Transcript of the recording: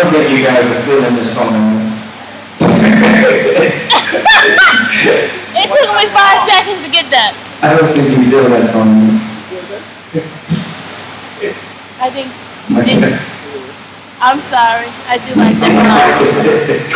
don't think you guys are feeling this song. It took me 5 seconds to get that. I don't think you feel that song. I think. I'm sorry. I do like that song.